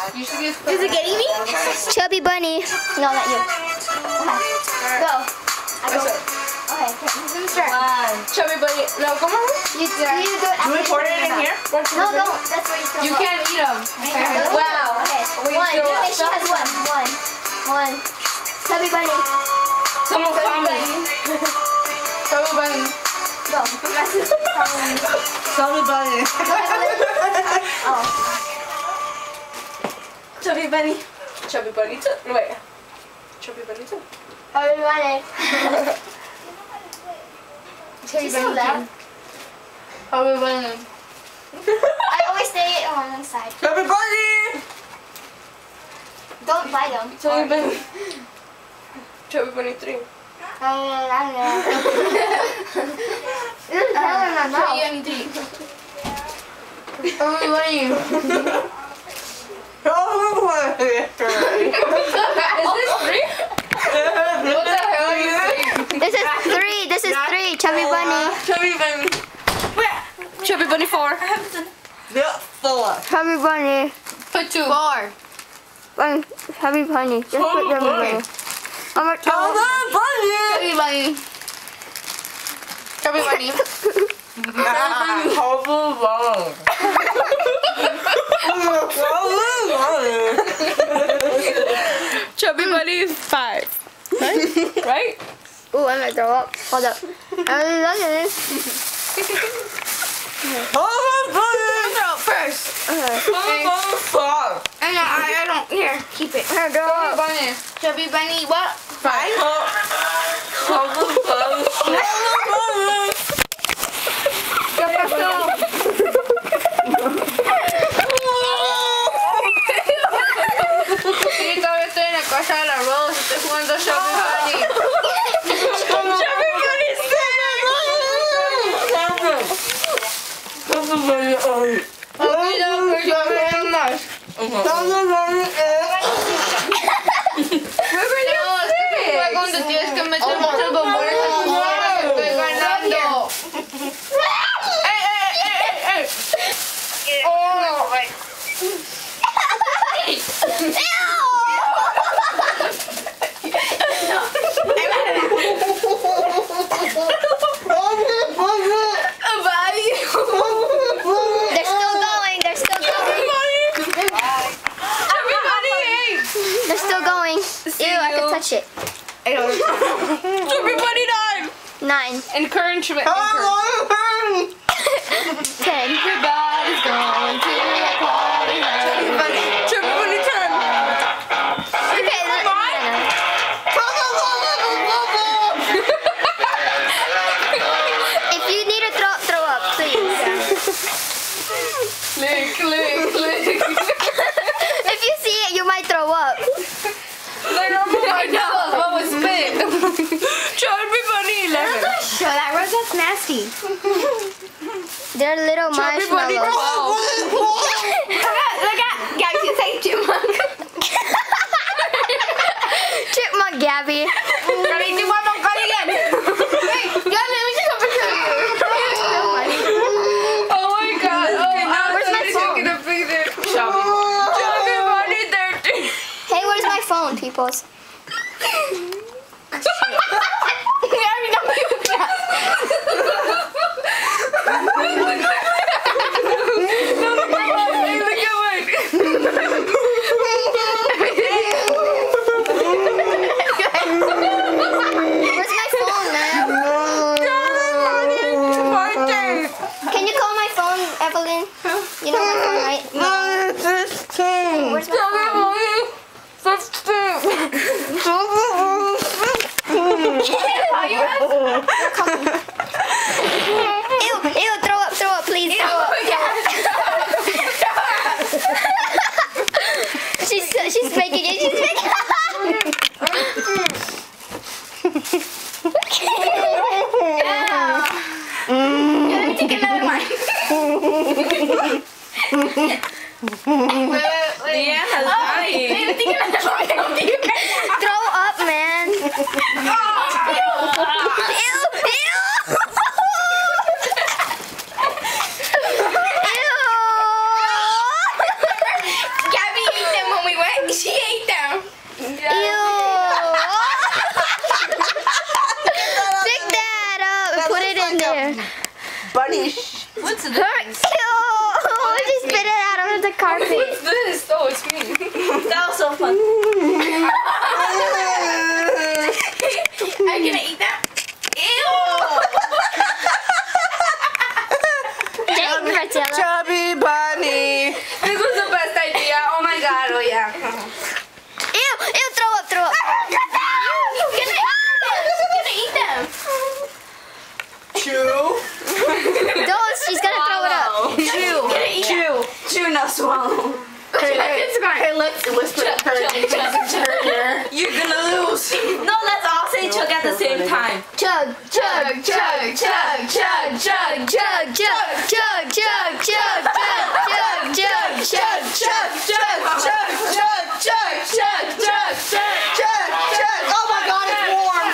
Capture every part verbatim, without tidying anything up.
You should get. Is it getting me? Chubby Bunny. No, not you. Okay. Go. I go. Okay. Who's gonna start? One. Chubby Bunny. No, come on. You, you do it. Do we pour it in here? No, don't. That's what you throw You up. can't eat them. Don't. Wow. Okay. Wait, One. throw Okay, up. she has one. One. One. Chubby Bunny. Someone Chubby call me. Bunny. Chubby Bunny. Go. Chubby Bunny. Oh. Chubby Bunny. Chubby Bunny too. No, wait. Chubby Bunny too. Chubby Bunny. Chubby She's so loud. Chubby Bunny. I always stay on one side. Chubby Bunny. Don't bite them. Chubby Bunny. Chubby Bunny three. No, no, no, no. This is hell in my mouth. Chubby Bunny three. Chubby Bunny. Is this three? What the hell are you saying? This is three. This is three. Chubby Bunny. Chubby Bunny. Chubby Bunny four. Yeah, four. Chubby Bunny. Put two. Four. One. Chubby Bunny. Just put Chubby Bunny. I'm a Chubby Bunny. Chubby Bunny. Chubby Bunny five. Right? Right? Ooh, I'm gonna throw up. Hold up. I'm gonna Throw up first. Okay. And I, I don't. Here, keep it. I'm gonna throw Chubby up. Bunny. Chubby Bunny, what? Five? Sí, todavía estoy en la casa del arroz. Estoy jugando Chubby Bunny. Chubby Bunny seven. Okay, no, because you're very much. Cuando tienes que meter muchos bombones en tu cara, estoy ganando. ¡Ey, ey, ey, ey! ¡Oh! They're still going. They're still going. They're still going. Ew, I can touch it. Chubby Bunny nine. Nine. Encourage me. Ten. Everybody's going to the party. Chubby Bunny. Chubby Bunny ten. Okay, that's mine. If you need to throw up, throw up, please. Click, click, click. If you see it, you might throw up. Like, I know. What was spit? Chubby Bunny eleven. Show that rose. That's nasty. They're little Chubby Bunny marshmallows. twelve. Look at, look at. Gabby, you say chipmunk. Chipmunk, Gabby. Gabby, do one more call again. Wait, yeah, let me take a picture of you. Oh my god. Oh, where's my phone? Taking a picture. Chubby. Chubby Bunny thirteen. Hey, where's my phone, peoples? Gabby, don't do that. Hey, look at mine. Where's my phone, man? Can you call my phone, Evelyn? You know my phone, right? Where's my phone? Ew, ew, throw up, throw up, please, throw up. she's, she's making it, she's making it. Let me take another one. Leanne has dying. Let me take another one. Throw up, man. Ew, ew. Gabby ate them this? Oh, it's me. That was so fun. Are you gonna eat that? Ew! Chubby Bunny. This was the best idea. Oh my god. Oh yeah. Ew! Ew! Throw up! Throw up! You're gonna eat them. Chew. Don't! She's gonna throw it up. Chew. Chew. Chew, not swallow. It's fine. Hey, let's whisper to her. You're gonna lose. No, let's all say chug at the same time. Chug! Chug! Chug! Chug! Chug! Chug! Chug! Chug! Chug! Chug! Chug! Chug! Chug! Chug! Chug! Chug! Chug, chug, chug, chug, chug, chug, chug, chug, chug. Oh my God, it's warm.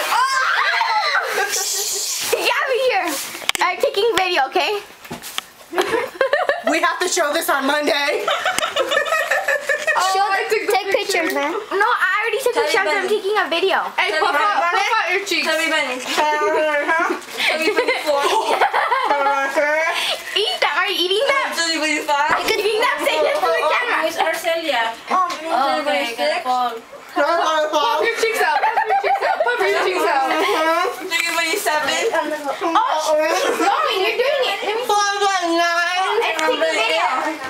Get over here! I'm taking video, okay? We have to show this on Monday. Show, I took the take picture. pictures, man. No, I already took Tell a shot. me, I'm Bunny. taking a video. Hey, puff out, puff out your cheeks. Chubby Bunny. Chubby Bunny four. Eat that. Are you eating that? Chubby Bunny five. You could eat that. Say this to the camera. Miss Arcelia. Oh, Oh, okay, gonna call. Puff your cheeks out. Puff your cheeks out. Puff your cheeks out. Chubby Bunny seven. Oh, going. You're doing it. Let me Five, nine. Let's take a video.